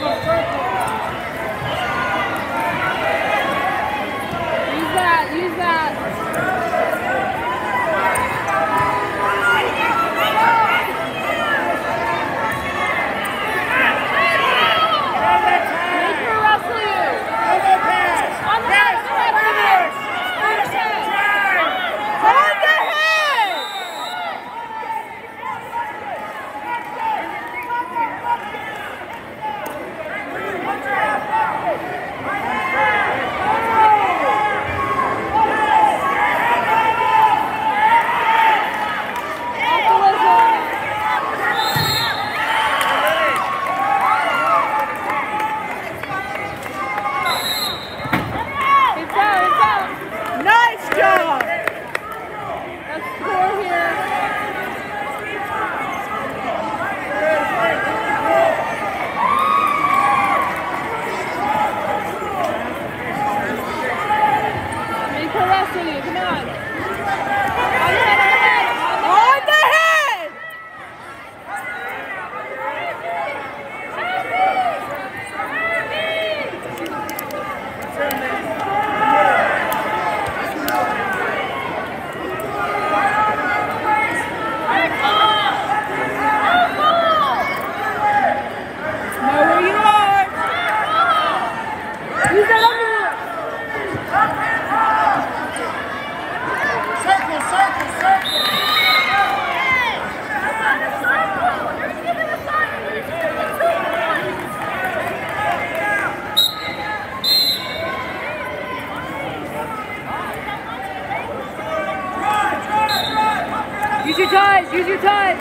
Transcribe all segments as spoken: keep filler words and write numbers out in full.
Use your ties, use your ties.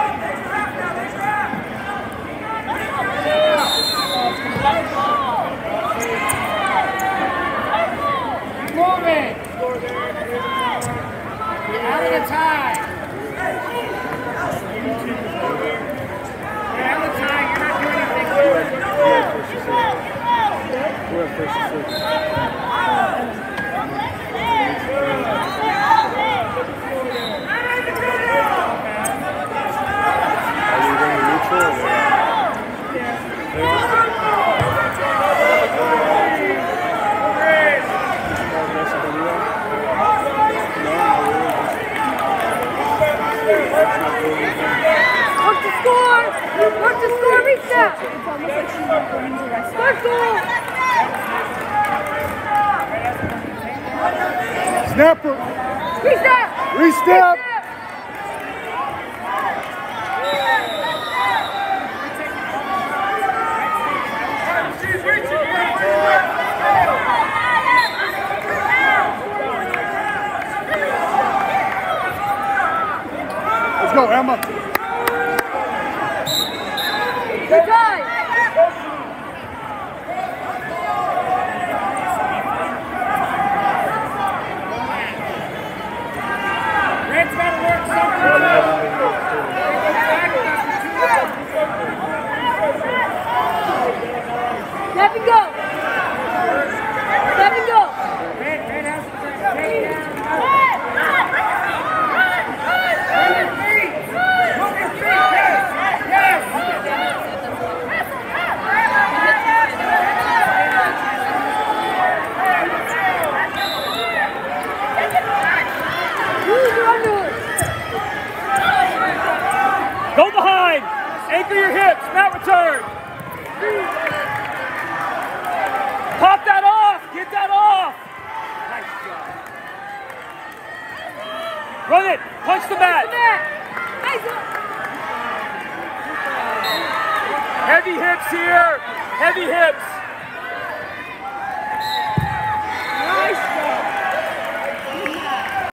Move it. Out of the tie. Out of the tie, you're not doing anything. We're at first and six. Watch the score! Watch the score, reach that! It's almost like she brings the rest. Score, goal! Snapper! Reset! Restep! Let's go, Emma. Good time. Red's got to work something. Step and go. Step and go. Red, Red has to take down. Go behind! Anchor your hips, not return! Pop that off! Get that off! Nice job. Run it! Punch the mat! Heavy hips here! Heavy hips!